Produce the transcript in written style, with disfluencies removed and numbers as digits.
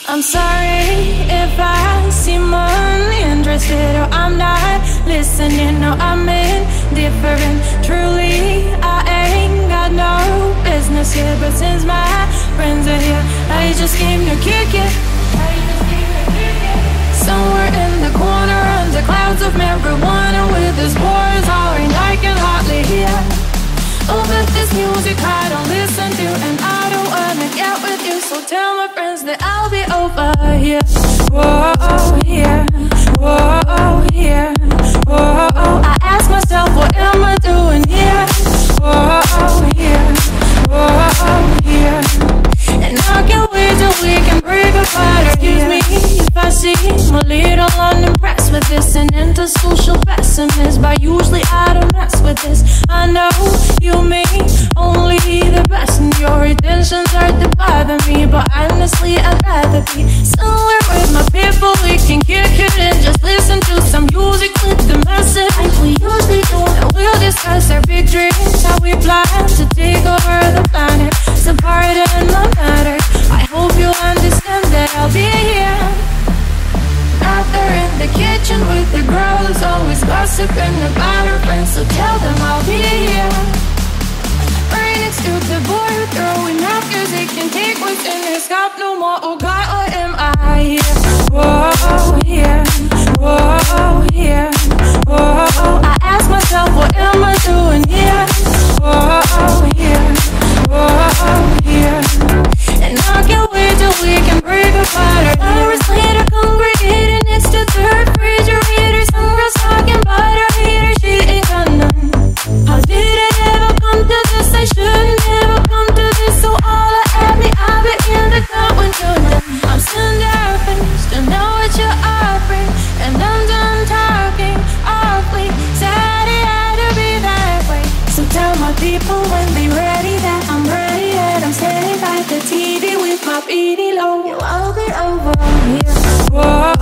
I'm sorry if I seem uninterested or I'm not listening. No, I'm indifferent. Truly, I ain't got no business here, but since my friends are here, I just came to kick it. Somewhere in the corner under clouds of marijuana with his boys hollering, I can hardly hear. Oh, but this music I don't listen to, and I don't wanna get with you, so tell my friends that I'll be over here. Whoa, here, whoa, here, whoa. I ask myself, what am I doing here? Whoa, here, whoa, here. And I can't wait till we can break apart. Excuse me if I seem a little unimpressed with this, an antisocial pessimist, but usually I don't mess with this. I know you mean only the best, and your intentions are to bother me, but honestly I'd rather be somewhere with my people. We can kick it and just listen to some music with the message like we usually do, and we'll discuss our big dreams, how we plan to take over the planet. It's a part in my matter. I hope you understand that I'll be here out there in the kitchen with the girls, always gossiping about her friends, so tell them I'll be here right next to the boy who throwing out cause he can take what's in his cup no more. Oh God, what am I here? Whoa, here, whoa, here, whoa. I ask myself, what am I doing here? Whoa, here, whoa, here. And I can't wait till we can break apart. Hours later, congregating next to the refrigerator, some girls talking about her hater, she ain't got none. How did it ever come to this? I shouldn't ever come to this. So all I have me, I'll be in the car when you're done. I'm still there, finished to know what you're offering, and I'm done talking awfully. Sad it had to be that way. So tell my people when they ready that I'm ready, and I'm standing by the TV with my beady low. I'll be over here. Whoa.